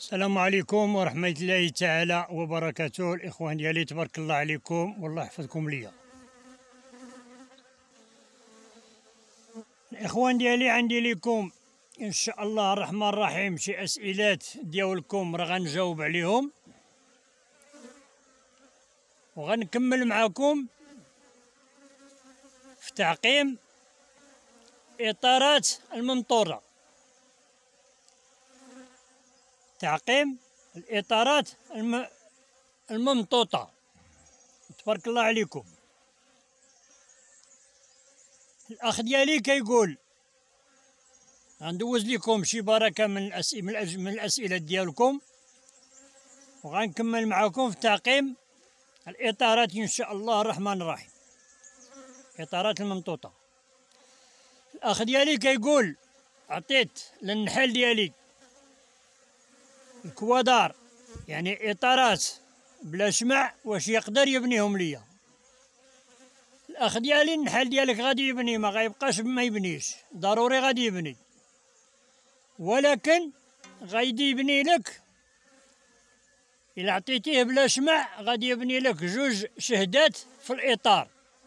السلام عليكم ورحمة الله تعالى وبركاته. الإخوان ديالي تبارك الله عليكم والله يحفظكم ليا. الإخوان ديالي عندي لكم إن شاء الله الرحمن الرحيم شي أسئلات ديالكم راه غنجاوب عليهم، وغنكمل معكم في تعقيم إطارات الممطورة. تعقيم الإطارات الممطوطة. تبارك الله عليكم. الأخ ديالي كيقول غندوز لكم شي بركة من الأسئلة ديالكم، وغنكمل معكم في تعقيم الإطارات إن شاء الله الرحمن الرحيم، إطارات الممطوطة. الأخ ديالي كيقول عطيت للنحل ديالي الكوادار، يعني إطارات بلا شمع، واش يقدر يبنيهم ليا؟ الأخ ديالي النحل ديالك غادي يبني، ما غيبقاش ما يبنيش، ضروري غادي يبني، ولكن غادي يبني لك إلا عطيتيه بلا شمع غادي يبني لك 2 شهدات في الإطار.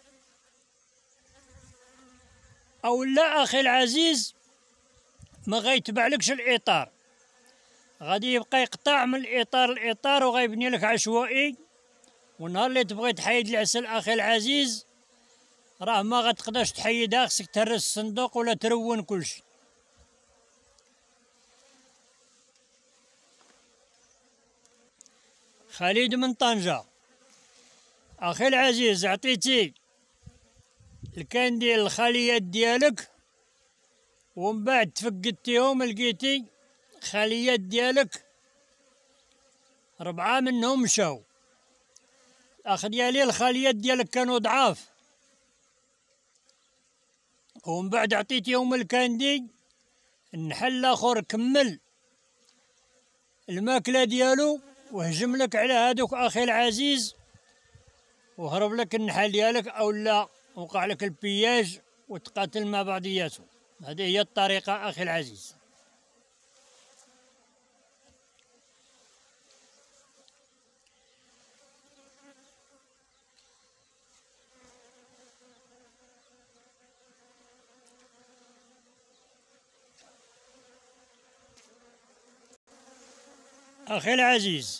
أو لا أخي العزيز ما غيتبعلكش الإطار، غادي يبقى يقطع من الإطار الإطار وغيبني لك عشوائي، ونهار اللي تبغي تحيد العسل أخي العزيز راه ما غتقدرش تحيدها، خصك تهرس الصندوق ولا ترون كلشي. خالد من طنجة، أخي العزيز عطيتي الكانديل الخليات ديالك ومن بعد تفقدتيهم لقيتي خليات ديالك 4 منهم مشاو. الأخ ديالي الخليات ديالك كانوا ضعاف، ومن بعد عطيتيهم الكاندي، النحل الآخر كمل الماكلة ديالو وهجم لك على هادوك أخي العزيز، وهرب لك النحل ديالك، أو لا وقع لك البياج وتقاتل مع بعضياتهم. هذه هي الطريقة أخي العزيز. أخي العزيز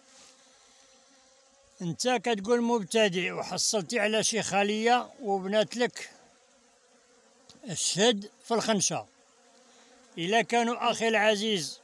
أنت كتقول مبتدئ وحصلتي على شي خلية وبنات لك الشهد في الخنشة، إلا كانوا أخي العزيز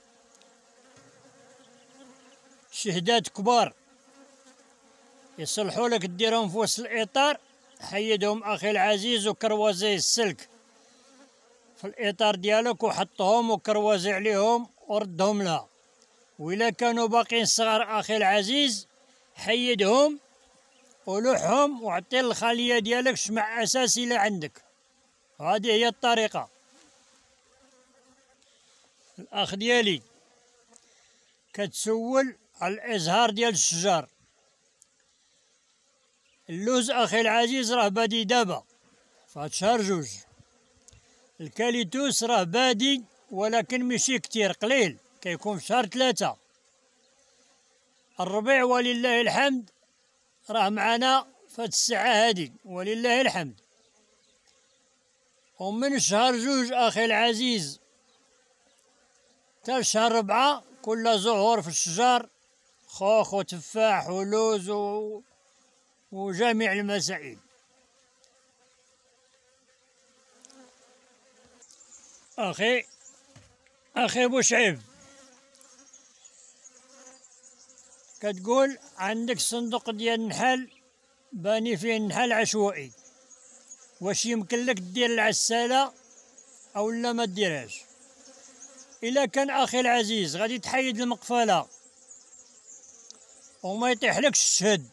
شهدات كبار يصلحوا لك ديرهم في وسط الإطار، حيدهم أخي العزيز وكروزي السلك في الإطار ديالك وحطهم وكروزي عليهم وردهم لها. وإلا كانوا باقيين صغار أخي العزيز حيدهم ولوحهم وعطي الخلية ديالك شمع أساسي اللي عندك. هذه هي الطريقة. الأخ ديالي كتسول على الإزهار ديال الشجر. اللوز أخي العزيز راه بادي دابا في هاد شهر 2. الكاليتوس راه بادي ولكن ماشي كتير، قليل، كيكون في شهر 3. الربيع ولله الحمد راه معنا في هاد الساعة هادي ولله الحمد. ومن شهر 2 أخي العزيز حتى شهر 4 كل زهور في الشجر، خوخ وتفاح ولوز وجميع المسائل. أخي بوشعيب كتقول عندك صندوق ديال النحل باني فيه النحل عشوائي، واش يمكن لك دير العسالة أو لا ما ديرهاش؟ إلا كان أخي العزيز غادي تحيد المقفلة وما يطيحلكش الشهد،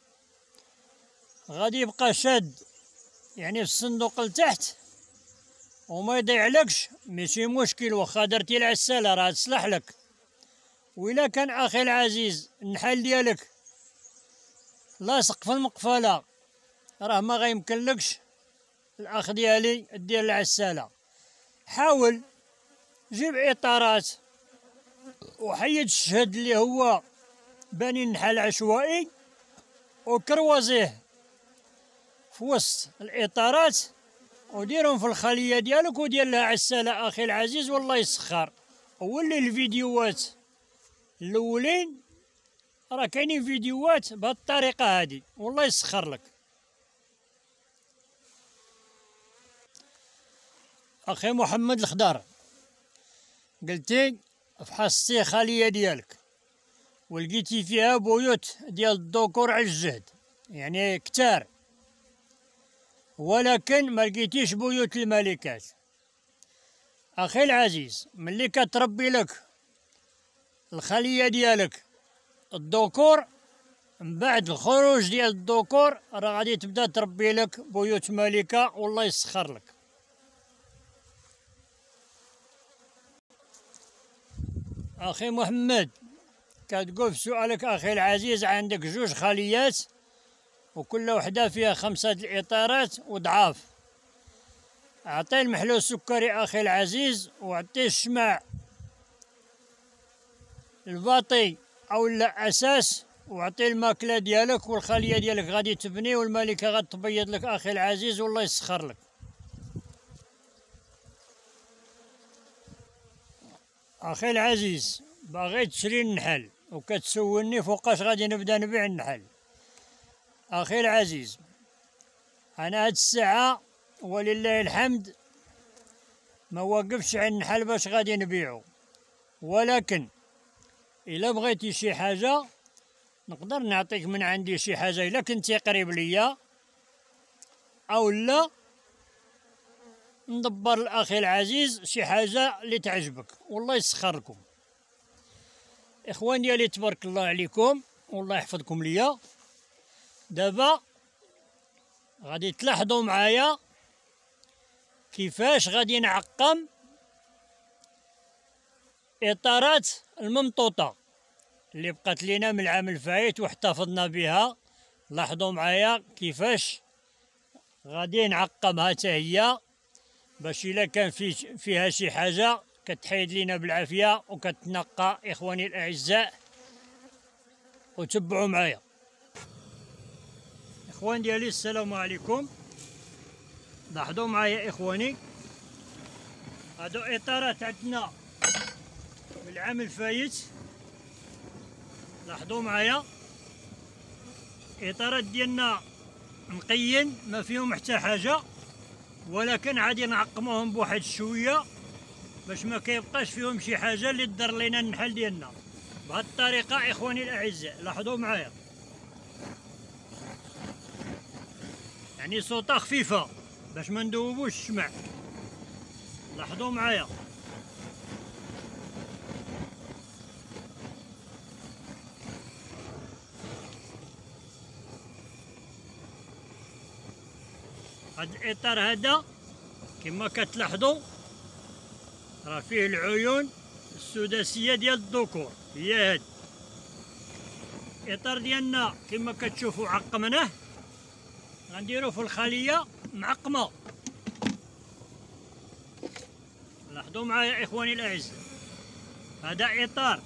غادي يبقى شاد يعني في الصندوق لتحت وما يضيعلكش، ماشي مشكل، واخا درتي العسالة راه تصلح لك. وإلا كان أخي العزيز النحل ديالك لاصق في المقفلة راه ما غيمكنلكش الأخ ديالي دير العسالة. حاول جيب إطارات وحيد الشهد اللي هو باني النحل عشوائي وكروازيه في وسط الاطارات وديرهم في الخليه ديالك ودير لها عساله اخي العزيز والله يسخر. ولي الفيديوهات الاولين راه كاينين فيديوهات بهذه الطريقه هذه والله يسخر لك. اخي محمد الخضر، قلتي فحصتي خليه ديالك ولقيتي فيها بيوت ديال الذكور على الجهد يعني كتار، ولكن ما لقيتيش بيوت الملكات. اخي العزيز، ملي كتربي لك الخليه ديالك الذكور، من بعد الخروج ديال الذكور راه غادي تبدا تربي لك بيوت ملكه والله يسخر لك. اخي محمد، كتقول في سؤالك اخي العزيز عندك جوج خليات وكل وحده فيها 5 الاطارات وضعاف. اعطيه المحلول السكري اخي العزيز، واعطيه الشمع الباطي او لا اساس، واعطيه الماكله ديالك والخليه ديالك غادي تبني والملكه غادي تبيض لك اخي العزيز والله يسخر لك. اخي العزيز، باغي تشري النحل وكتسولني فوقاش غادي نبدا نبيع النحل. اخي العزيز، انا هاد الساعه ولله الحمد ما واقفش على النحل باش غادي نبيعو، ولكن الا بغيتي شي حاجه نقدر نعطيك من عندي شي حاجه الا كنتي قريب ليا، او لا ندبر الاخي العزيز شي حاجه اللي تعجبك والله يسخر لكم. اخوان ديالي تبارك الله عليكم والله يحفظكم ليا. دابا غادي تلاحظوا معايا كيفاش غادي نعقم اطارات الممطوطه اللي بقات لينا من العام الفايت واحتفظنا بها. لاحظوا معايا كيفاش غادي نعقمها حتى هي، باش الا كان فيها شي حاجه كتحيد لينا بالعافيه وكتنقى. اخواني الاعزاء وتبعوا معايا. اخوان ديالي السلام عليكم، لاحظوا معايا اخواني، هادو اطارات عندنا من العام الفايت. لاحظوا معايا اطارات ديالنا نقيين ما فيهم حتى حاجه، ولكن عادي نعقموهم بواحد شويه باش ما كيبقاش فيهم شي حاجه اللي تضر لينا النحل ديالنا بهذه الطريقه. اخواني الاعزاء لاحظوا معايا، يعني صوتها خفيفه باش ما ندوبوش الشمع. لاحظوا معايا هاد الاطار هذا كما كتلاحظوا راه فيه العيون السداسيه ديال الذكور، هي هاد الاطار ديالنا كما كتشوفوا عقمناه. غنديرو في الخليه معقمه. لاحظوا معايا اخواني الاعزاء، هذا اطار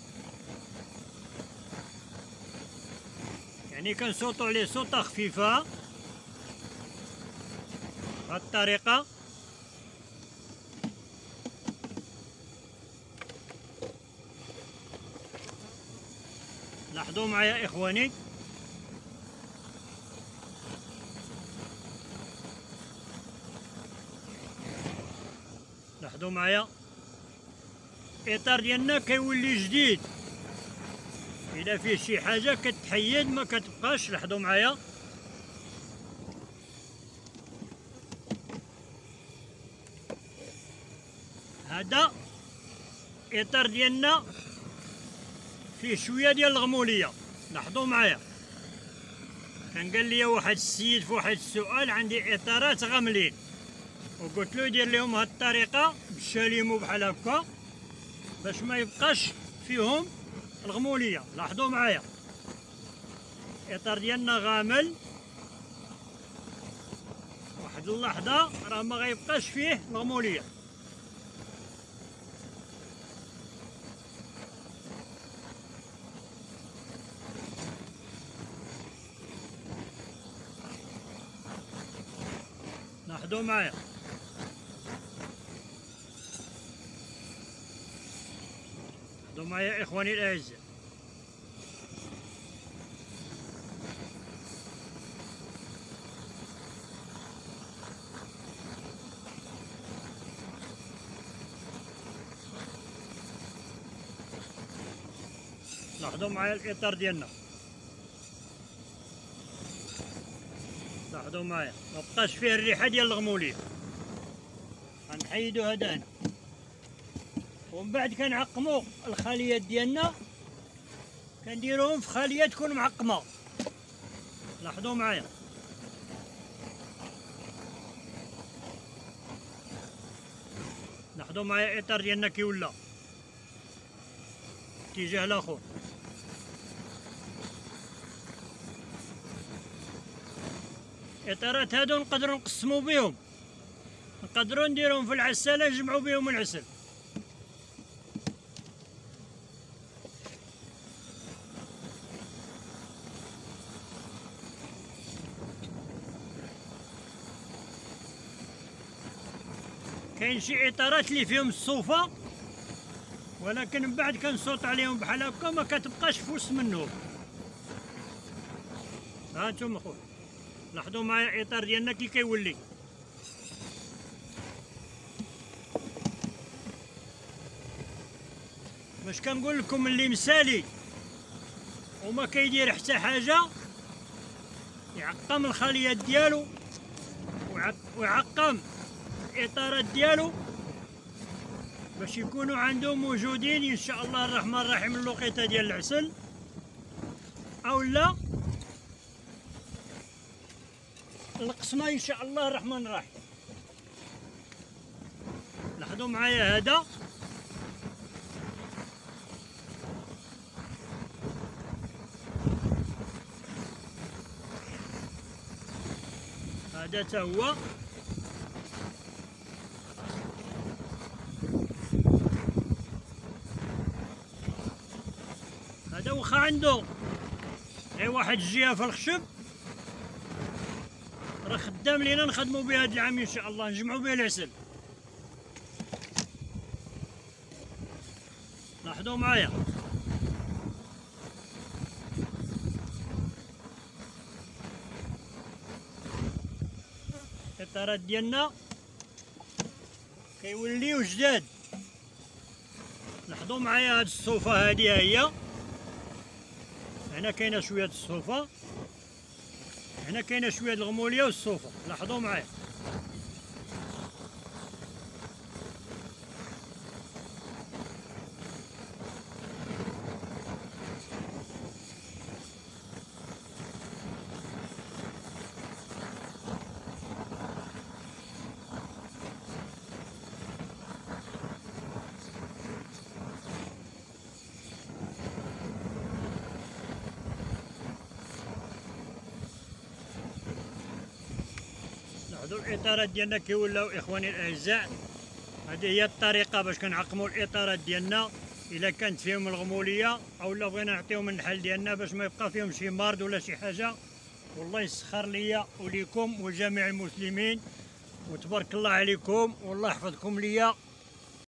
يعني كنصوتوا عليه صوته خفيفه بهذه الطريقه. لاحظوا معايا اخواني، لاحظوا معايا الاطار ديالنا كيولي جديد، الا فيه شي حاجه كتحيد ما كتبقاش. لاحظوا معايا هذا الاطار ديالنا فيه شويه ديال الغموليه. لاحظوا معايا، كان قال لي واحد السيد في واحد السؤال عندي اطارات غاملين، وقلت له يدير لهم هاد الطريقه بالشاليمو بحال هكا باش ما يبقاش فيهم الغموليه. لاحظوا معايا الاطار ديالنا غامل، واحد اللحظه راه ما غيبقاش فيه الغموليه. لاحظوا معايا. لاحظوا معايا إخواني الأعزاء. لاحظوا معايا الإطار ديالنا. لاحظوا معايا مبقاش فيه الريحة ديال الغمولية. غنحيدو هذا هنا، ومن بعد كنعقمو الخليات ديالنا، كنديروهم في خلية تكون معقمة. لاحظوا معايا. لاحظوا معايا الإطار ديالنا كي ولا اتجاه الاخر. الاطارات هادو نقدروا نقسموا بهم، نقدروا نديروهم في العساله نجمعوا بهم العسل. كاين شي اطارات اللي فيهم الصوفه، ولكن من بعد كنصوت عليهم بحال هكا ما كتبقاش فوس منهم. ها انتم خويا لاحظوا معايا الاطار ديالنا كي كيولي. باش كنقول لكم اللي مسالي وما كيدير حتى حاجه يعقم الخليات ديالو ويعقم الاطارات ديالو باش يكونوا عندهم موجودين ان شاء الله الرحمن الرحيم اللقيطه ديال العسل، او لا القسمه ان شاء الله الرحمن الرحيم. لاحظوا معايا هذا تا هو. هذا واخا عنده غير واحد الجهه في الخشب، راه خدام لينا نخدموا به هذا العام ان شاء الله، نجمعوا به العسل. لاحظوا معايا. الاطارات ديالنا كيوليو جداد. لاحظوا معايا هاد الصوفه هادي هي، هنا كاينه شويه الصوفه، هنا كاينه شويه الغموليه والصوفه. لاحظوا معايا. لاحظوا الاطارات ديالنا كي ولاو اخواني الاعزاء. هذه هي الطريقه باش كنعقموا الاطارات ديالنا الا كانت فيهم الغموليه، او لا بغينا نعطيهم النحل ديالنا باش ما يبقى فيهم شي مرض ولا شي حاجه. والله يسخر ليا وليكم ولجميع المسلمين، وتبارك الله عليكم، والله يحفظكم ليا